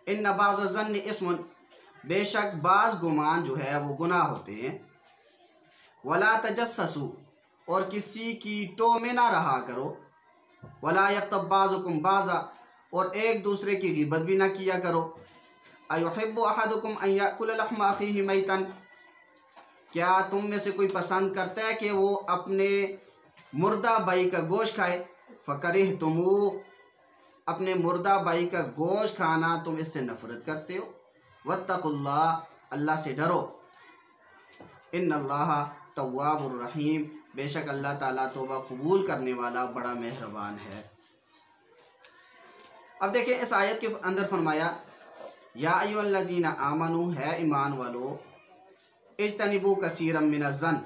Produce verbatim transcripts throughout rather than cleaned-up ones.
इन बाज़ ज़न्न इस्मुन, बेशक बाज़ गुमान जो है वो गुनाह होते हैं। वला तजस्ससु, और किसी की टो में ना रहा करो। वला यग़्तब बाज़ुकुम बाज़ा, और एक दूसरे की ग़ीबत भी ना किया करो। अयुहिब्बु अहदुकुम अन याकुल लहमा अख़ीहि मैतन, क्या तुम में से कोई पसंद करता है कि वो अपने मुर्दा भाई का गोश्त खाए। फ़करिहतुमू, अपने मुर्दा भाई का गोश्त खाना तुम इससे नफ़रत करते हो। वत्तक़ुल्लाह, अल्लाह से डरो। इन्नल्लाह तव्वाबुर रहीम, बेशक अल्लाह ताला तौबा कबूल करने वाला बड़ा मेहरबान है। अब देखिए इस आयत के अंदर फरमाया या अय्युहल्लज़ीना आमनू, है ईमान वालो, इज्तनिबू कसीरम मिनज़्ज़न,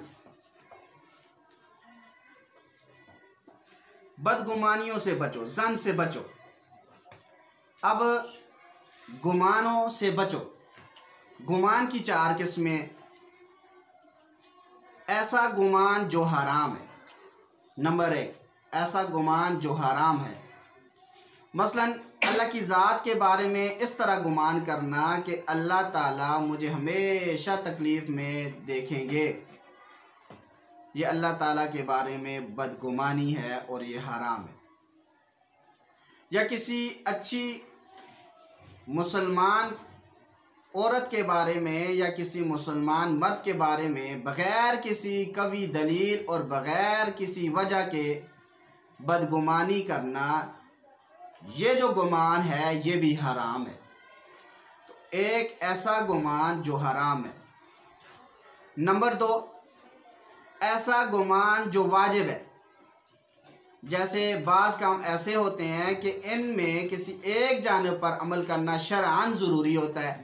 बदगुमानियों से बचो, जन से बचो। अब गुमानों से बचो। गुमान की चार किस्में। ऐसा गुमान जो हराम है, नंबर एक, ऐसा गुमान जो हराम है। मसलन अल्लाह की ज़ात के बारे में इस तरह गुमान करना कि अल्लाह ताला मुझे हमेशा तकलीफ़ में देखेंगे, ये अल्लाह ताला के बारे में बदगुमानी है और ये हराम है। या किसी अच्छी मुसलमान औरत के बारे में या किसी मुसलमान मर्द के बारे में बग़ैर किसी कवी दलील और बग़ैर किसी वजह के बदगुमानी करना, ये जो गुमान है ये भी हराम है। तो एक ऐसा गुमान जो हराम है। नंबर दो, ऐसा गुमान जो वाजिब है। जैसे बाज़ काम ऐसे होते हैं कि इनमें किसी एक जानिब पर अमल करना शरअन ज़रूरी होता है,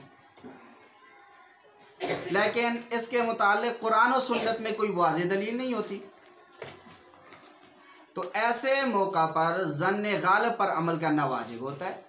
लेकिन इसके मुतालिक कुरान और सुन्नत में कोई वाज़ेह दलील नहीं होती। तो ऐसे मौका पर ज़न्ने गालिब पर अमल करना वाजिब होता है।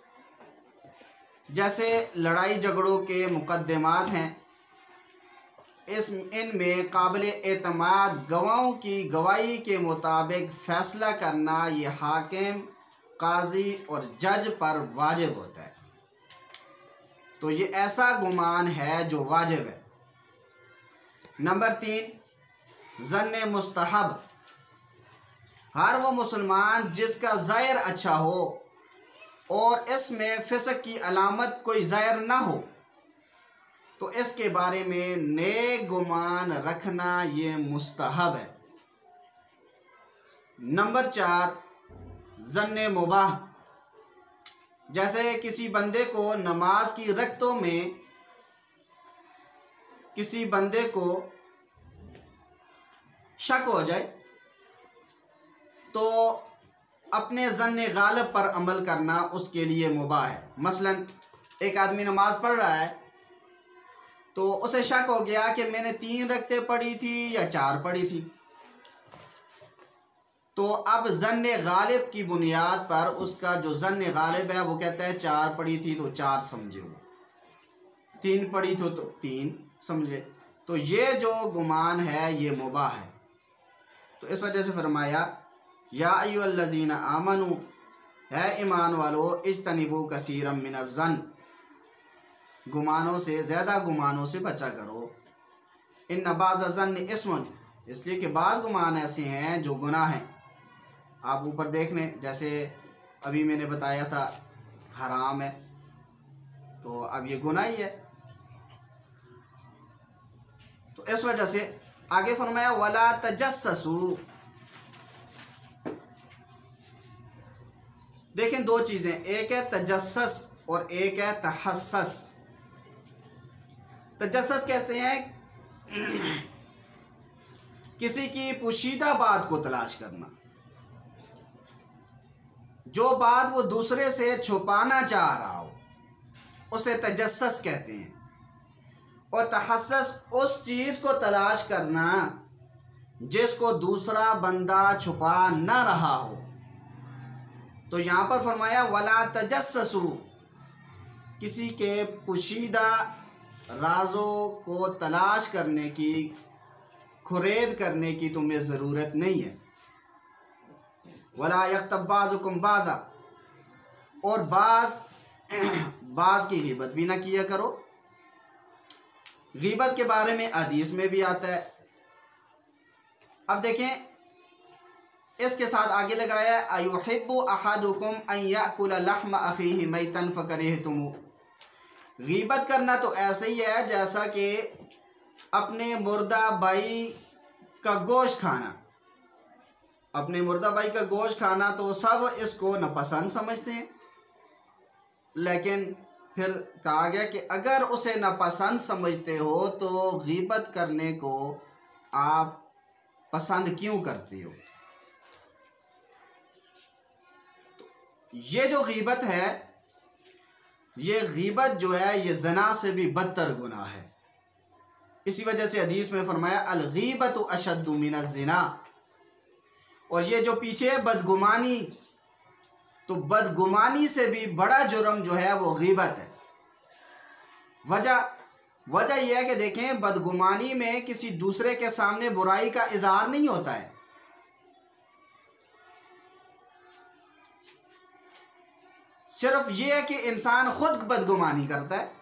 जैसे लड़ाई झगड़ों के मुकद्दमात हैं, इस इनमें काबिल एतमाद गवाहों की गवाही के मुताबिक फ़ैसला करना ये हाकिम, काजी और जज पर वाजिब होता है। तो ये ऐसा गुमान है जो वाजिब है। नंबर तीन, ज़न्ने मुस्तहब, हर वो मुसलमान जिसका ज़ाहिर अच्छा हो और इसमें फ़िस्क की अलामत कोई ज़ाहिर ना हो, तो इसके बारे में नेक गुमान रखना ये मुस्तहब है। नंबर चार, ज़न्ने मुबाह, जैसे किसी बंदे को नमाज की रकतों में किसी बंदे को शक हो जाए तो अपने ज़न्ने गालिब पर अमल करना उसके लिए मुबाह है। मसलन एक आदमी नमाज पढ़ रहा है तो उसे शक हो गया कि मैंने तीन रकतें पढ़ी थी या चार पढ़ी थी, तो अब ज़न्ने गालिब की बुनियाद पर उसका जो ज़न्ने गालिब है वो कहता है चार पढ़ी थी तो चार समझे, वो तीन पढ़ी थी तो तीन समझे। तो ये जो गुमान है ये मुबाह है। तो इस वजह से फरमाया या अय्युहल्लज़ीना आमनू, है ईमान वालो, इज्तनिबू कसीरम मिनज़्ज़न, गुमानों से, ज़्यादा गुमानों से बचा करो। इन्न बाज़ ज़न्न इस्मुन, इसलिए कि बाज़ गुमान ऐसे हैं जो गुनाह हैं। आप ऊपर देख लें, जैसे अभी मैंने बताया था हराम है, तो अब ये गुनाह ही है। तो इस वजह से आगे फरमाया वला तजस्ससू। देखें दो चीज़ें, एक है तजस्सस और एक है तहस्सस। तजस्सस कैसे हैं? किसी की पोशीदा बात को तलाश करना, जो बात वो दूसरे से छुपाना चाह रहा हो उसे तजस्सस कहते हैं। और तहस्सस उस चीज़ को तलाश करना जिसको दूसरा बंदा छुपा न रहा हो। तो यहाँ पर फरमाया वला तजस्ससू, किसी के पोशीदा राज़ों को तलाश करने की, खुरेद करने की तुम्हें ज़रूरत नहीं है। वला यग़्तब बाज़ुकुम बाज़ा, और बाज़ बाज की गीबत भी ना किया करो। गीबत के बारे में हदीस में भी आता है। अब देखें, इसके साथ आगे लगाया है अयुहिब्बु अहदुकुम अन याकुल लहम अखीहि मैतन फकरिहतुमु। गीबत करना तो ऐसे ही है जैसा कि अपने मुर्दा भाई का गोश्त खाना। अपने मुर्दा भाई का गोश्त खाना तो सब इसको नापसंद समझते हैं, लेकिन फिर कहा गया कि अगर उसे नापसंद समझते हो तो गीबत करने को आप पसंद क्यों करते हो? ये जो गीबत है, ये गीबत जो है ये जना से भी बदतर गुनाह है। इसी वजह से हदीस में फरमाया अल गीबतु अशद्दु मिनज़ ज़िना। और ये जो पीछे बदगुमानी, तो बदगुमानी से भी बड़ा जुर्म जो है वो गीबत है। वजह वजह यह है कि देखें, बदगुमानी में किसी दूसरे के सामने बुराई का इजहार नहीं होता है। सिर्फ ये है कि इंसान खुद बदगुमानी करता है,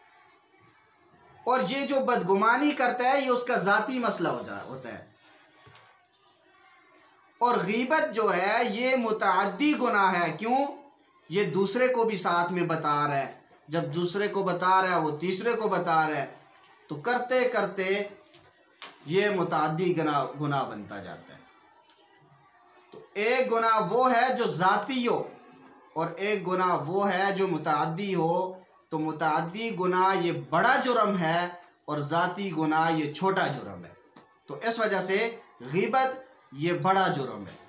और ये जो बदगुमानी करता है ये उसका ज़ाती मसला हो जा होता है। और गीबत जो है ये मुतअद्दी गुनाह है। क्यों? ये दूसरे को भी साथ में बता रहा है। जब दूसरे को बता रहा है वो तीसरे को बता रहा है, तो करते करते ये मुतअद्दी गुनाह गुनाह बनता जाता है। तो एक गुनाह वो है जो ज़ाती हो, और एक गुनाह वो है जो मुतअद्दी हो। तो मुतअद्दी गुनाह ये बड़ा जुर्म है और ज़ाती गुनाह ये छोटा जुर्म है। तो इस वजह से गीबत ये बड़ा जुर्म है।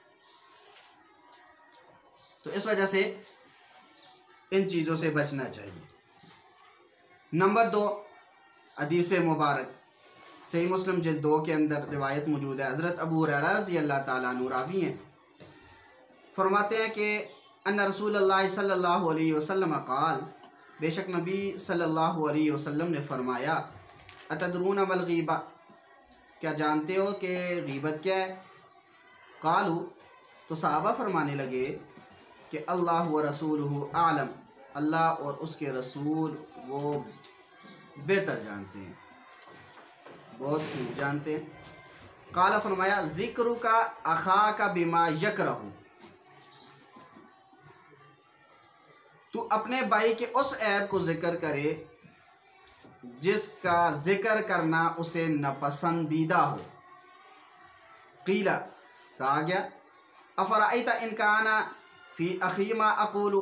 तो इस वजह से इन चीज़ों से बचना चाहिए। नंबर दो, हदीस मुबारक सही मुस्लिम जिल्द दो के अंदर रिवायत मौजूद है। हज़रत अबू हुरैरा रज़ी अल्लाह ताला अन्हु रावी हैं, फरमाते हैं कि अन्ना रसूलुल्लाह सल्लल्लाहु अलैहि वसल्लम क़ाल, बेशक नबी सल्लल्लाहु अलैहि वसल्लम ने फरमाया अतदरून मल गीबा, क्या जानते हो कि गीबत क्या है? कालू, तो सहाबा फरमाने लगे कि अल्लाह व रसूलुहु आलम, अल्लाह और उसके रसूल वो बेहतर जानते हैं, बहुत खूब जानते हैं। काला फरमाया ज़िक्र का अखा का बिमा यकरहु, तू अपने भाई के उस ऐब को जिक्र करे जिसका जिक्र करना उसे नापसंदीदा हो। क़ीला, कहा गया अफ़राइता इन काना फ़ी अख़ी मा अक़ूलु,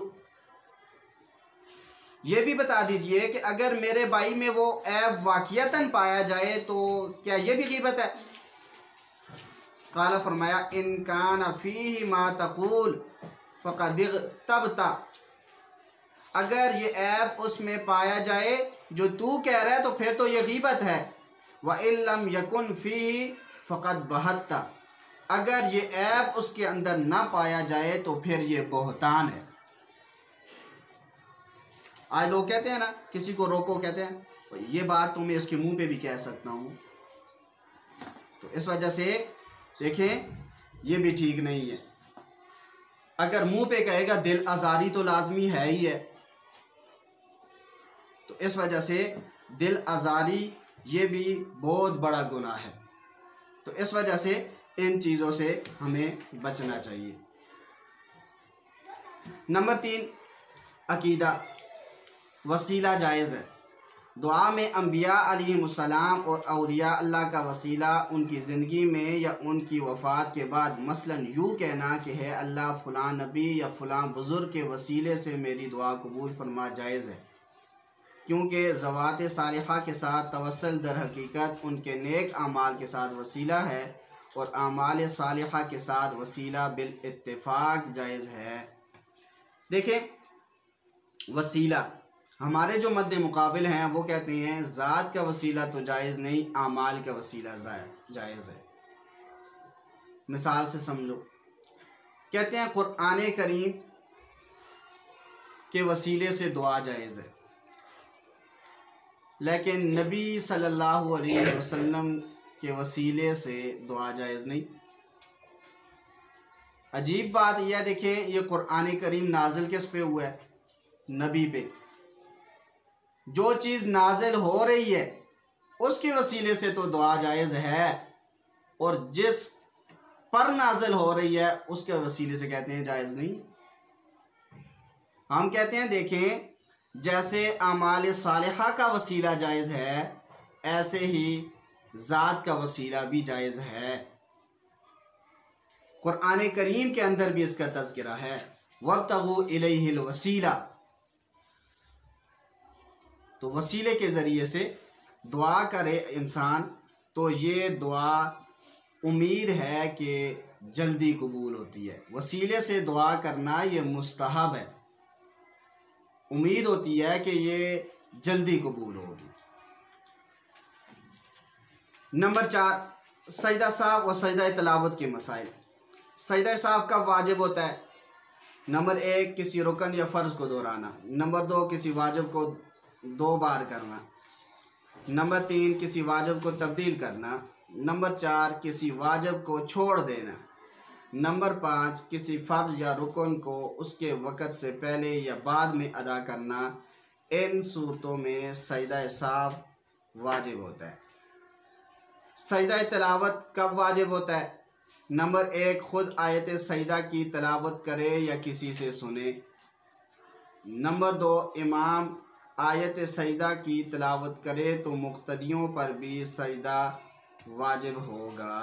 ये भी बता दीजिए कि अगर मेरे भाई में वो ऐब वाक़ियतन पाया जाए तो क्या ये भी गीबत है? क़ाला, फरमाया इन काना फ़ीही मा तक़ूल फ़क़द इग़तबता, अगर ये ऐब उसमें पाया जाए जो तू कह रहा है तो फिर तो ये गीबत है। व इल्लम यकुन फ़ीही फ़क़द बहत्ता, अगर ये ऐब उसके अंदर ना पाया जाए तो फिर ये बहतान है। आज लोग कहते हैं ना, किसी को रोको, कहते हैं ये बात तो मैं इसके मुंह पे भी कह सकता हूँ। तो इस वजह से देखें, ये भी ठीक नहीं है। अगर मुंह पे कहेगा, दिल आज़ारी तो लाजमी है ही है। तो इस वजह से दिल आज़ारी ये भी बहुत बड़ा गुनाह है। तो इस वजह से इन चीज़ों से हमें बचना चाहिए। नंबर तीन, अकीदा वसीला जायज़ है। दुआ में अम्बिया अलैहिमुस्सलाम और औलिया अल्लाह का वसीला उनकी ज़िंदगी में या उनकी वफ़ात के बाद मसलन यूँ कहना कि है अल्लाह फ़लाँ नबी या फ़लाँ बुज़ुर्ग के वसीले से मेरी दुआ कबूल फरमा, जायज़ है। क्योंकि ज़वात सालिहा के साथ तवस्सुल दर हकीकत उनके नेक आमाल के साथ वसीला है, और आमाल सालिहा के साथ वसीला बिल इत्तिफ़ाक़ जायज़ है। देखें, वसीला हमारे जो मद्दे मुकाबिल हैं वो कहते हैं ज़ात का वसीला तो जायज़ नहीं, आमाल का वसीला जायज़ है। मिसाल से समझो, कहते हैं कुरान करीम के वसीले से दुआ जायज़ है, लेकिन नबी सल्लल्लाहु अलैहि वसल्लम के वसीले से दुआ जायज़ नहीं। अजीब बात यह देखें, ये कुरान करीम नाज़िल किस पे हुआ है? नबी पे। जो चीज़ नाजिल हो रही है उसके वसीले से तो दुआ जायज़ है, और जिस पर नाजिल हो रही है उसके वसीले से कहते हैं जायज़ नहीं। हम कहते हैं देखें, जैसे आमाल सालिहा का वसीला जायज़ है, ऐसे ही ज़ात का वसीला भी जायज़ है। कुरान करीम के अंदर भी इसका तज़किरा है, वब्तगू इलैहिल वसीला। तो वसीले के ज़रिए से दुआ करे इंसान तो ये दुआ उम्मीद है कि जल्दी कबूल होती है। वसीले से दुआ करना ये मुस्तहब है, उम्मीद होती है कि ये जल्दी कबूल होगी। नंबर चार, सजदा साहब और सजदा तिलावत के मसाइल। सजदा साहब कब वाजिब होता है? नंबर एक, किसी रुकन या फ़र्ज़ को दोहराना। नंबर दो, किसी वाजिब को दो बार करना। नंबर तीन, किसी वाजिब को तब्दील करना। नंबर चार, किसी वाजिब को छोड़ देना। नंबर पाँच, किसी फ़र्ज़ या रुकन को उसके वक़्त से पहले या बाद में अदा करना। इन सूरतों में सजदा साहब वाजिब होता है। सजदा तिलावत कब वाजिब होता है? नंबर एक, खुद आयत सजदा की तिलावत करे या किसी से सुने। नंबर दो, इमाम आयत सजदा की तिलावत करे तो मुक्तदियों पर भी सजदा वाजिब होगा।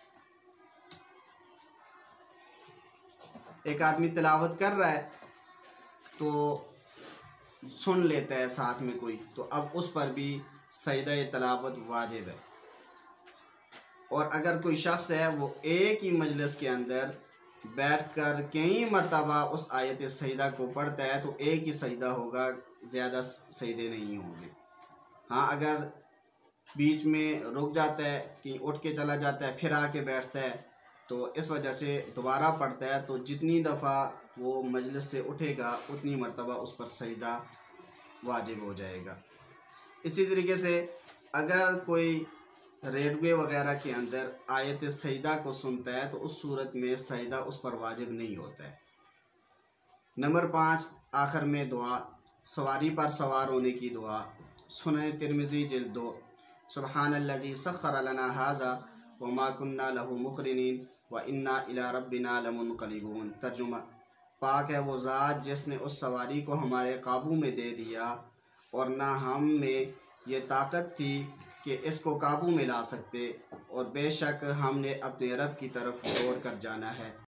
एक आदमी तिलावत कर रहा है तो सुन लेता है साथ में कोई, तो अब उस पर भी सजदा तिलावत वाजिब है। और अगर कोई शख्स है वो एक ही मजलिस के अंदर बैठकर कई मरतबा उस आयत सजदा को पढ़ता है तो एक ही सजदा होगा, ज़्यादा सजदे नहीं होंगे। हाँ, अगर बीच में रुक जाता है कि उठ के चला जाता है फिर आके बैठता है तो इस वजह से दोबारा पढ़ता है, तो जितनी दफ़ा वो मजलिस से उठेगा उतनी मरतबा उस पर सजदा वाजिब हो जाएगा। इसी तरीके से अगर कोई रेडियो वगैरह के अंदर आयत सजदा को सुनता है तो उस सूरत में सजदा उस पर वाजिब नहीं होता है। नंबर पाँच, आखिर में दुआ, सवारी पर सवार होने की दुआ। सुनन तिरमिज़ी जिल्द दो। सुब्हानल्लज़ी सख्खर लना हाज़ा व मा कुन्ना लहू मुक़रिनीन व इन्ना इला रब्बिना लमुनक़लिबून। तर्जुमा, पाक है वो ज़ात जिसने उस सवारी को हमारे काबू में दे दिया और ना हम में ये ताकत थी कि इसको काबू में ला सकते, और बेशक हमने अपने रब की तरफ दौड़ कर जाना है।